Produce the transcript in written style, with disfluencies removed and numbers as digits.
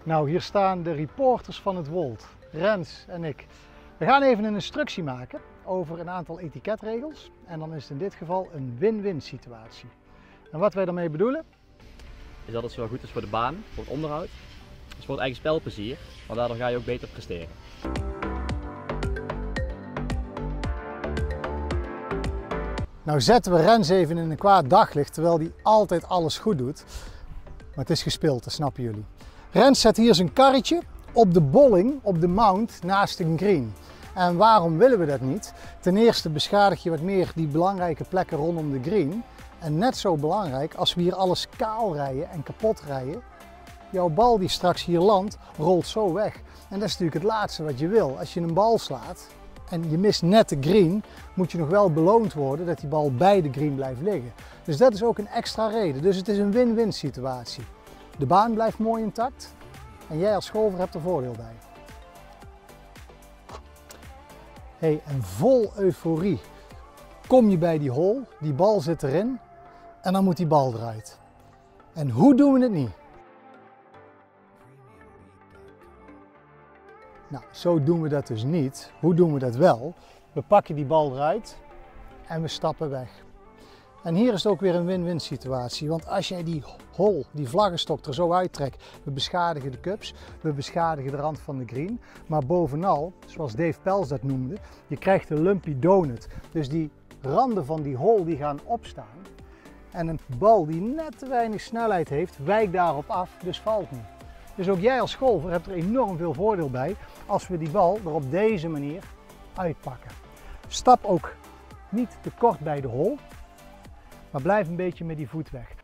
Nou, hier staan de reporters van het Wold, Rens en ik. We gaan even een instructie maken over een aantal etiketregels. En dan is het in dit geval een win-win situatie. En wat wij daarmee bedoelen? Is dat het zo goed is voor de baan, voor het onderhoud, dus voor het eigen spelplezier, want daardoor ga je ook beter presteren. Nou zetten we Rens even in een kwaad daglicht, terwijl hij altijd alles goed doet. Maar het is gespeeld, dat snappen jullie. Rens zet hier zijn karretje op de bolling, op de mount, naast een green. En waarom willen we dat niet? Ten eerste beschadig je wat meer die belangrijke plekken rondom de green. En net zo belangrijk, als we hier alles kaal rijden en kapot rijden, jouw bal die straks hier landt, rolt zo weg. En dat is natuurlijk het laatste wat je wil. Als je een bal slaat en je mist net de green, moet je nog wel beloond worden dat die bal bij de green blijft liggen. Dus dat is ook een extra reden. Dus het is een win-win situatie. De baan blijft mooi intact en jij als golfer hebt er voordeel bij. Hey, en vol euforie kom je bij die hole, die bal zit erin en dan moet die bal eruit. En hoe doen we het niet? Nou, zo doen we dat dus niet. Hoe doen we dat wel? We pakken die bal eruit en we stappen weg. En hier is het ook weer een win-win situatie, want als jij die hole, die vlaggenstok er zo uittrekt, we beschadigen de cups, we beschadigen de rand van de green, maar bovenal, zoals Dave Pels dat noemde, je krijgt een lumpy donut. Dus die randen van die hole die gaan opstaan en een bal die net te weinig snelheid heeft, wijkt daarop af, dus valt niet. Dus ook jij als golfer hebt er enorm veel voordeel bij als we die bal er op deze manier uitpakken. Stap ook niet te kort bij de hole, maar blijf een beetje met die voet weg.